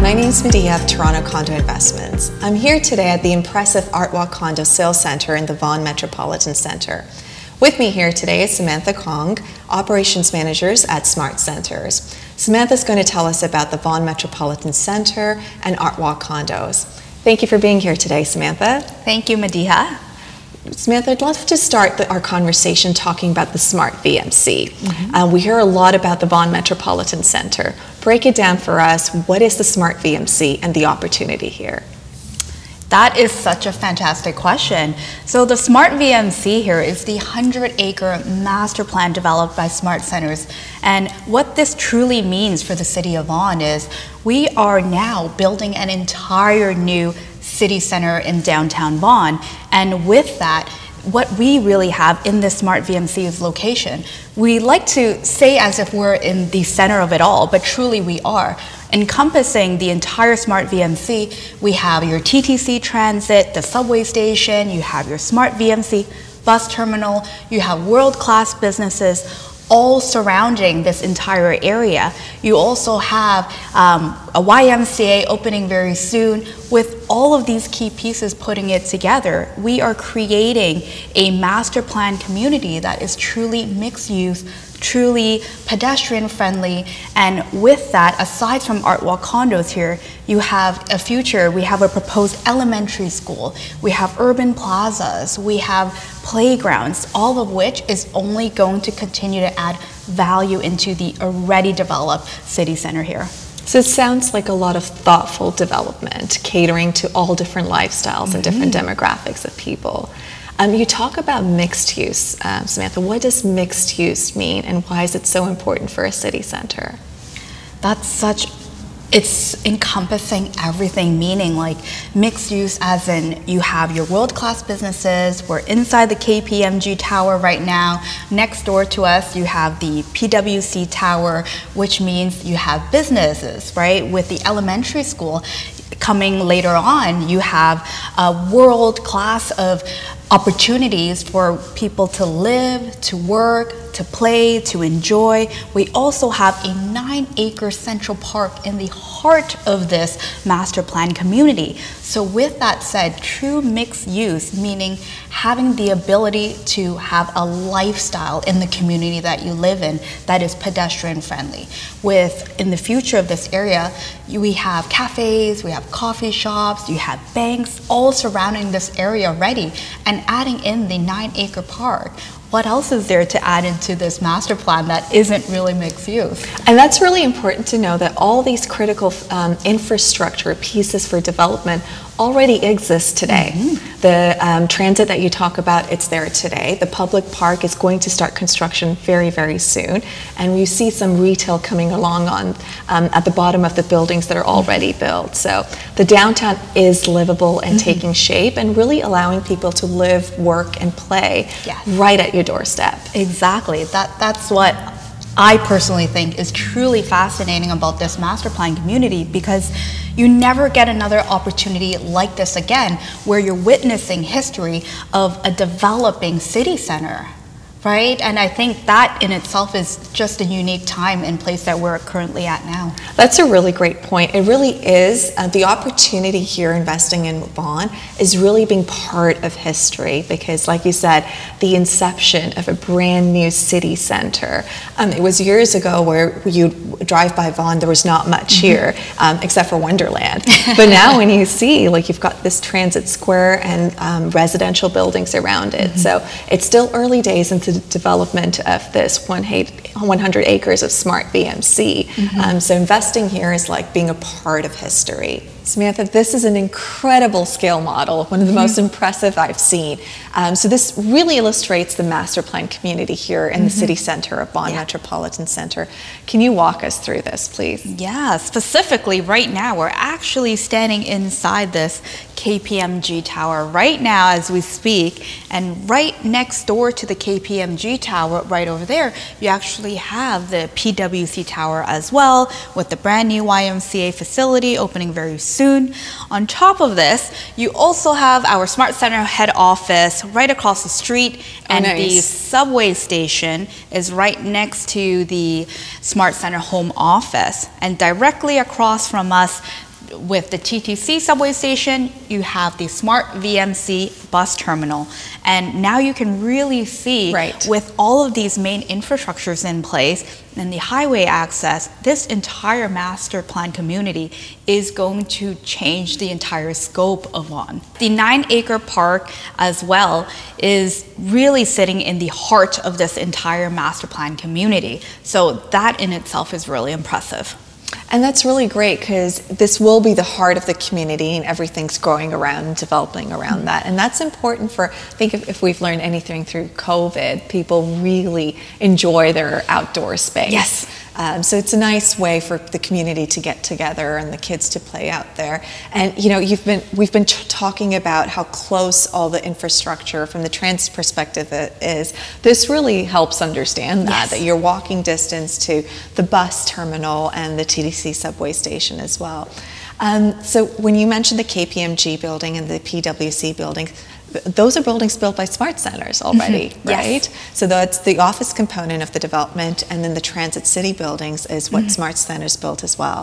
My name is Medea of Toronto Condo Investments. I'm here today at the impressive Artwalk Condo Sales Center in the Vaughan Metropolitan Centre. With me here today is Samantha Kong, Operations Managers at Smart Centers. Samantha's going to tell us about the Vaughan Metropolitan Centre and Artwalk Condos. Thank you for being here today, Samantha. Thank you, Medea. Samantha, I'd love to start our conversation talking about the Smart VMC. We hear a lot about the Vaughan Metropolitan Centre. Break it down for us. What is the Smart VMC and the opportunity here? That is such a fantastic question. So the Smart VMC here is the 100-acre master plan developed by Smart Centers. And what this truly means for the city of Vaughan is we are now building an entire new city center in downtown Vaughan. And with that, what we really have in this Smart VMC is location. We like to say as if we're in the center of it all, but truly we are. Encompassing the entire Smart VMC, we have your TTC transit, the subway station, you have your Smart VMC bus terminal, you have world-class businesses all surrounding this entire area. You also have a YMCA opening very soon. With all of these key pieces putting it together, we are creating a master plan community that is truly mixed use, truly pedestrian friendly, and with that, aside from Artwalk condos here, you have a future. We have a proposed elementary school, we have urban plazas, we have playgrounds, all of which is only going to continue to add value into the already developed city center here. So it sounds like a lot of thoughtful development, catering to all different lifestyles and different demographics of people. You talk about mixed use, Samantha. What does mixed use mean, and why is it so important for a city center? It's encompassing everything, meaning like mixed use as in you have your world-class businesses. We're inside the KPMG Tower right now. Next door to us, you have the PwC Tower, which means you have businesses, right? With the elementary school coming later on, you have a world-class of opportunities for people to live, to work, to play, to enjoy. We also have a 9-acre central park in the heart of this master plan community. So with that said, true mixed use, meaning having the ability to have a lifestyle in the community that you live in that is pedestrian friendly. In the future of this area, we have cafes, we have coffee shops, you have banks all surrounding this area already, and adding in the 9-acre park. What else is there to add into this master plan that isn't really mixed use? And that's really important to know, that all these critical infrastructure pieces for development already exist today. The transit that you talk about, it's there today. The public park is going to start construction very, very soon. And you see some retail coming along at the bottom of the buildings that are already built. So the downtown is livable and taking shape, and really allowing people to live, work, and play right at your doorstep. Exactly. That's what I personally think is truly fascinating about this master plan community, because you never get another opportunity like this again, where you're witnessing history of a developing city center, right? And I think that in itself is just a unique time and place that we're currently at now. That's a really great point. It really is. The opportunity here investing in Vaughan is really being part of history, because like you said, the inception of a brand new city center. It was years ago where you drive by Vaughan, there was not much here except for Wonderland. But now when you see, like, you've got this transit square and residential buildings around it. So it's still early days into the development of this 100 acres of Smart VMC. So investing here is like being a part of history. Samantha, this is an incredible scale model, one of the most impressive I've seen. So this really illustrates the master plan community here in the city center of Vaughan Metropolitan Centre. Can you walk us through this, please? Yeah, specifically right now, we're actually standing inside this KPMG Tower right now as we speak, and right next door to the KPMG Tower, right over there, you actually have the PwC Tower as well, with the brand new YMCA facility opening very soon. On top of this, you also have our Smart Center head office right across the street, and the subway station is right next to the Smart Center home office. And directly across from us, with the TTC subway station, you have the Smart VMC bus terminal. And now you can really see, with all of these main infrastructures in place and the highway access, this entire master plan community is going to change the entire scope of Vaughan. The 9-acre park as well is really sitting in the heart of this entire master plan community. So that in itself is really impressive. And that's really great because this will be the heart of the community and everything's growing around and developing around that. And that's important for, I think if we've learned anything through COVID, people really enjoy their outdoor space. Yes. So it's a nice way for the community to get together and the kids to play out there. And you know, we've been talking about how close all the infrastructure from the transit perspective is. This really helps understand that you're walking distance to the bus terminal and the TTC subway station as well. So when you mentioned the KPMG building and the PwC building, those are buildings built by SmartCentres already, right? Yes. So that's the office component of the development, and then the Transit City buildings is what SmartCentres built as well.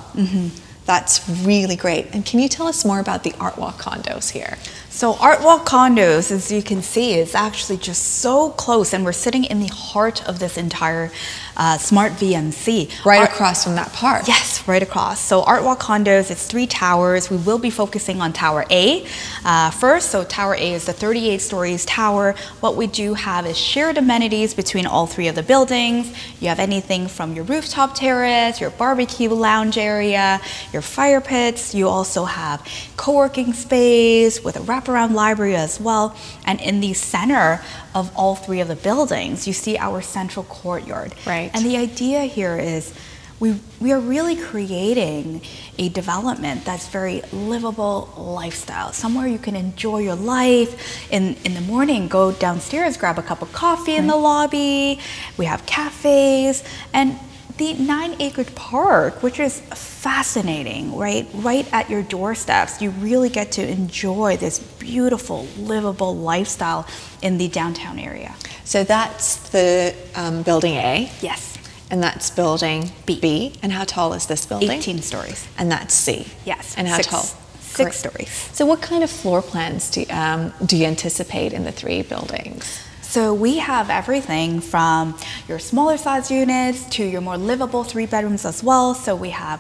That's really great. And can you tell us more about the ArtWalk condos here? So ArtWalk condos, as you can see, is actually just so close, and we're sitting in the heart of this entire Smart VMC. Right across from that park. Yes, right across. So ArtWalk condos, it's 3 towers. We will be focusing on Tower A first. So Tower A is the 38 stories tower. What we do have is shared amenities between all 3 of the buildings. You have anything from your rooftop terrace, your barbecue lounge area, your fire pits. You also have co-working space with a wraparound library as well. And in the center of all 3 of the buildings, you see our central courtyard. Right. And the idea here is we are really creating a development that's very livable lifestyle, somewhere you can enjoy your life. In the morning, go downstairs, grab a cup of coffee in the lobby. We have cafes, and the 9-acre park, which is fascinating, right at your doorsteps. You really get to enjoy this beautiful, livable lifestyle in the downtown area. So that's the building A. Yes. And that's building B. And how tall is this building? 18 stories. And that's C. Yes. And how tall? 6 stories. So what kind of floor plans do you anticipate in the 3 buildings? So we have everything from your smaller size units to your more livable 3 bedrooms as well. So we have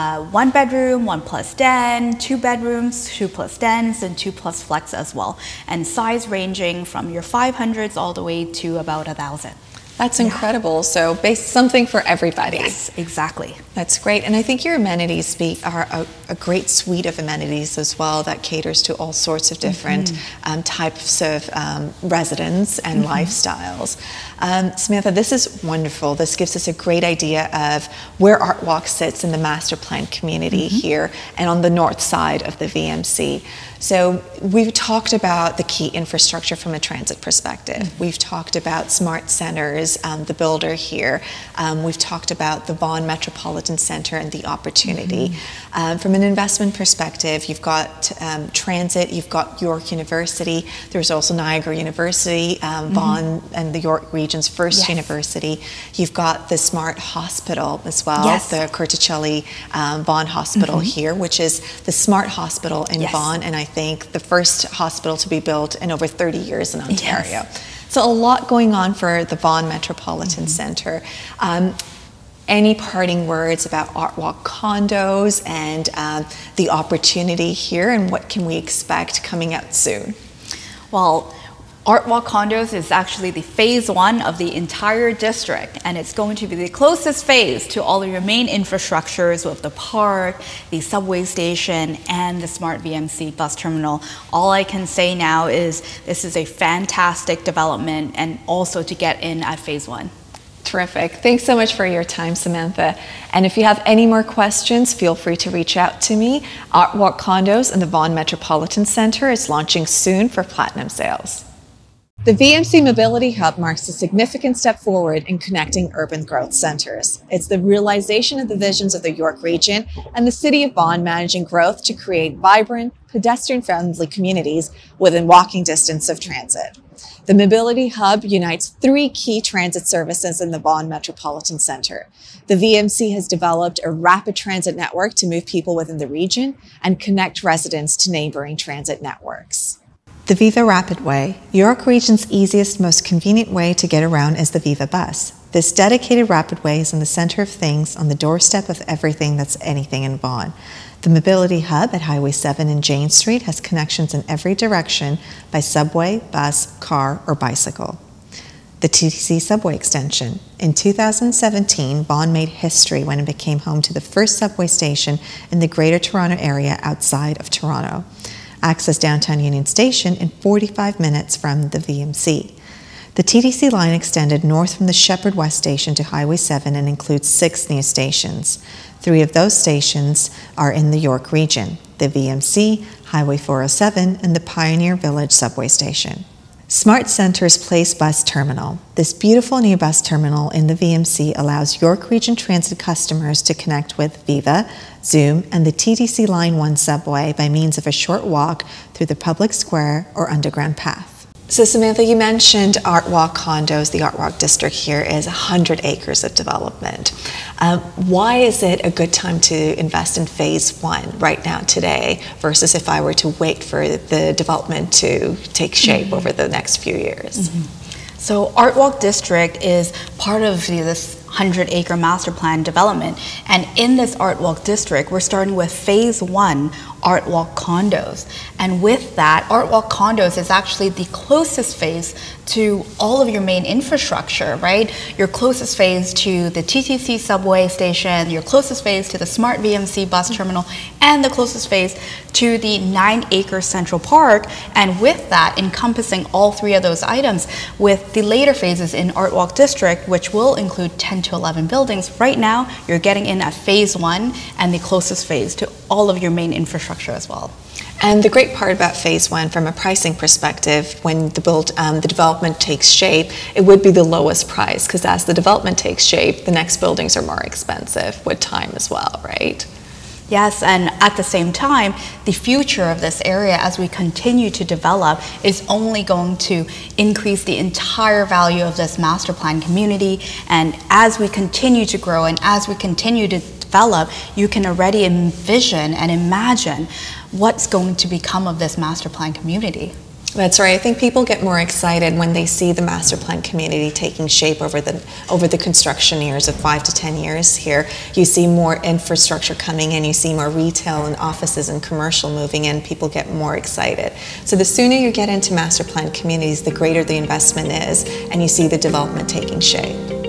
1 bedroom, 1 plus den, 2 bedrooms, 2 plus dens, and 2 plus flex as well. And size ranging from your 500s all the way to about 1,000. That's incredible. So something for everybody. Yes, exactly. That's great. And I think your amenities are a great suite of amenities as well that caters to all sorts of different types of residents and lifestyles. Samantha, this is wonderful. This gives us a great idea of where ArtWalk sits in the master plan community here and on the north side of the VMC. So we've talked about the key infrastructure from a transit perspective. We've talked about SmartCentres, the builder here. We've talked about the Vaughan Metropolitan Centre and the opportunity. From an investment perspective, you've got transit, you've got York University. There's also Niagara University, Vaughan and the York Region's first university. You've got the Smart Hospital as well, the Curticelli Vaughan Hospital here, which is the Smart Hospital in Vaughan, and I think the first hospital to be built in over 30 years in Ontario. So a lot going on for the Vaughan Metropolitan Centre. Any parting words about ArtWalk condos and the opportunity here, and what can we expect coming out soon? Well, ArtWalk condos is actually the phase 1 of the entire district, and it's going to be the closest phase to all of your main infrastructures with the park, the subway station, and the Smart VMC bus terminal. All I can say now is this is a fantastic development, and also to get in at phase 1. Terrific. Thanks so much for your time, Samantha. And if you have any more questions, feel free to reach out to me. ArtWalk Condos and the Vaughan Metropolitan Centre is launching soon for platinum sales. The VMC Mobility Hub marks a significant step forward in connecting urban growth centers. It's the realization of the visions of the York region and the City of Vaughan managing growth to create vibrant, pedestrian-friendly communities within walking distance of transit. The Mobility Hub unites 3 key transit services in the Vaughan Metropolitan Center. The VMC has developed a rapid transit network to move people within the region and connect residents to neighboring transit networks. The Viva Rapid Way, York Region's easiest, most convenient way to get around is the Viva Bus. This dedicated rapid way is in the center of things, on the doorstep of everything that's anything in Vaughan. The Mobility Hub at Highway 7 and Jane Street has connections in every direction by subway, bus, car, or bicycle. The TTC subway extension. In 2017, Vaughan made history when it became home to the first subway station in the Greater Toronto Area outside of Toronto. Access downtown Union Station in 45 minutes from the VMC. The TTC line extended north from the Sheppard West Station to Highway 7 and includes 6 new stations. 3 of those stations are in the York region: the VMC, Highway 407, and the Pioneer Village subway station. SmartCentres Place Bus Terminal. This beautiful new bus terminal in the VMC allows York Region Transit customers to connect with Viva, Zoom, and the TTC Line 1 subway by means of a short walk through the public square or underground path. So Samantha, you mentioned ArtWalk condos. The ArtWalk district here is 100 acres of development. Why is it a good time to invest in phase 1 right now today versus if I were to wait for the development to take shape over the next few years? So ArtWalk district is part of this 100-acre master plan development, and in this ArtWalk district we're starting with phase 1 ArtWalk condos, and with that ArtWalk condos is actually the closest phase to all of your main infrastructure, right? Your closest phase to the TTC subway station, your closest phase to the Smart VMC bus terminal, and the closest phase to the 9-acre Central Park, and with that encompassing all 3 of those items with the later phases in ArtWalk district, which will include 10 to 11 buildings. Right now you're getting in at phase 1 and the closest phase to all of your main infrastructure as well. And the great part about phase 1 from a pricing perspective, when the development takes shape, it would be the lowest price, because as the development takes shape, the next buildings are more expensive with time as well, right? Yes, and at the same time, the future of this area as we continue to develop is only going to increase the entire value of this master plan community. And as we continue to grow and as we continue to develop, you can already envision and imagine what's going to become of this master plan community. That's right. I think people get more excited when they see the master plan community taking shape over the construction years of 5 to 10 years here. You see more infrastructure coming in, you see more retail and offices and commercial moving in, people get more excited. So the sooner you get into master plan communities, the greater the investment is, and you see the development taking shape.